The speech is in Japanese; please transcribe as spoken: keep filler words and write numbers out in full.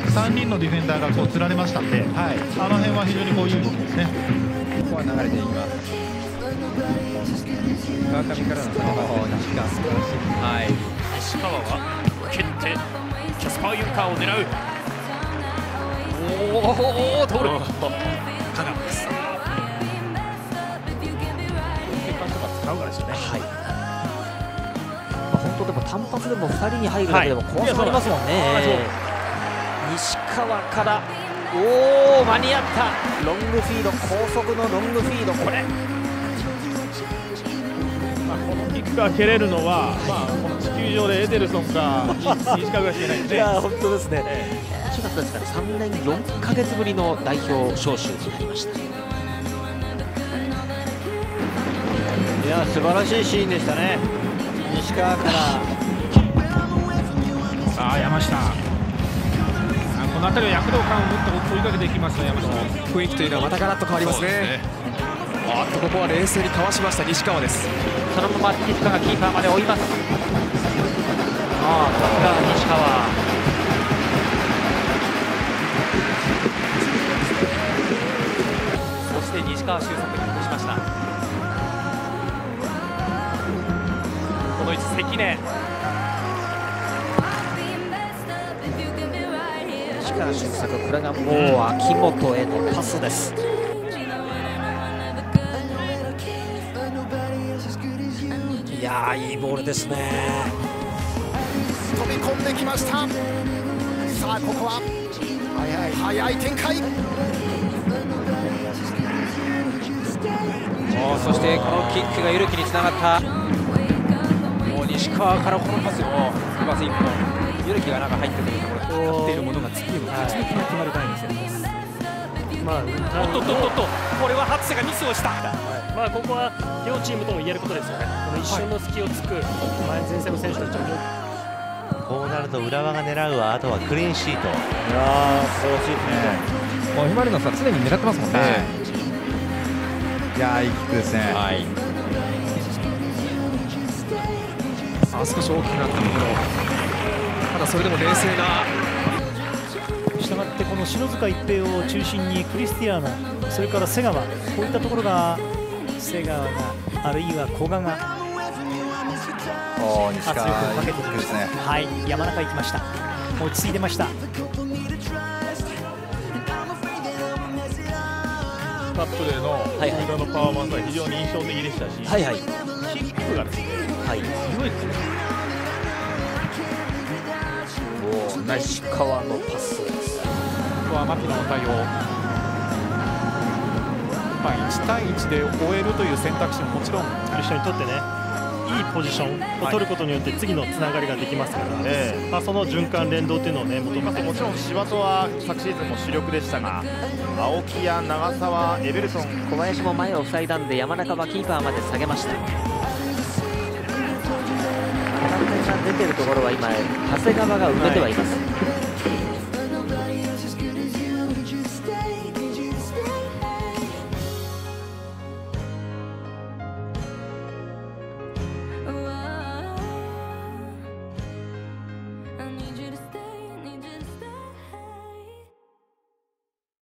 さんにんのディフェンダーがこう釣られましたんで、はい、あの辺は非常にこういい動きですね。 ここは流れていきます。川上からの西川、素晴らしい。はい。 西川は蹴ってキャスパーユンカーを狙う。おお、通る。香川です。 血管とか使うからですよね。はい。 まあ本当でも単発でもふたりに入るだけでも怖さありますもんね。西川からおお間に合った。ロングフィード、高速のロングフィード、これ。 まあこのキックが蹴れるのは、まあこの地球上でエデルソンか西川がしかないですね。 いや本当ですね。しがつですからさんねんよんかげつぶりの代表招集になりました。 いや素晴らしいシーンでしたね。西川からさあ山下、この辺りは躍動感を持って追いかけていきますね。山下雰囲気というのはまたガラッと変わりますね。あっとここは冷静にかわしました西川です。 そのままティスカがキーパーまで追います。ああさすが西川。そして西川修作に戻しました。 この位置関根。 西川修作、これがもう秋元へのパスです。いやーいいボールですね。 飛び込んできました。さあここは速い速い展開。 おそしてこのキックがゆるきにつながった。もう西川からこのパスを今一本ゆるきが中入ってくるところ、 持っているものが次の勝ち抜きが決まるタイムです。 まあ、おっとっとっとっと、これは初瀬がミスをした。 まあここは両チームとも言えることですよね。この一瞬の隙をつく前前線の選手たちはこうなると浦和が狙うはあとはクリーンシート。いやー素晴らしいですね。 もうヒマリノスは常に狙ってますもんね。はい、いやーいいキックですね。はい。 あ少し大きくなったところ、ただそれでも冷静な。 したがってこの篠塚一平を中心にクリスティアーノ、それから瀬川、こういったところが瀬川があるいは古賀が圧力をかけてきました。はい、山中行きました。落ち着いてました。 カップでの福田のパフォーマンスは非常に印象的でしたし、 はいはい、 キックがですね、はい、すごいですね。 西川のパス。 ここは牧野の対応。まあいち対いちで終えるという選択肢ももちろん一緒にとってね、いいポジションを取ることによって次のつながりができますから、えーまあ、その循環連動というのをね求めて、 もちろん柴戸は昨シーズンも主力でしたが、青木や長澤、エベルソン、 小林も前を塞いだんで山中はキーパーまで下げました。出てるところは今長谷川が埋めてはいます。